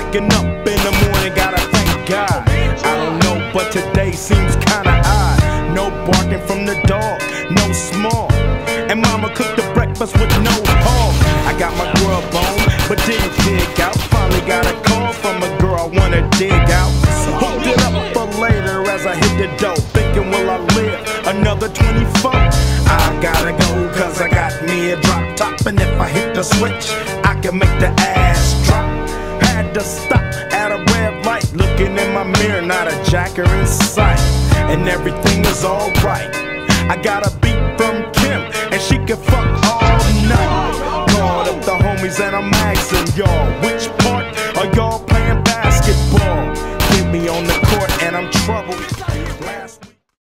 Waking up in the morning, gotta thank God. I don't know, but today seems kinda odd. No barking from the dog, no small. And mama cooked the breakfast with no hog. I got my grub on, but didn't dig out. Finally got a call from a girl I wanna dig out. Hooked it up for later as I hit the dough. Thinking, will I live another 24? I gotta go, cause I got me a drop top. And if I hit the switch, I can make the ass drop. Had to stop at a red light. Looking in my mirror, not a jacker in sight. And everything is alright. I got a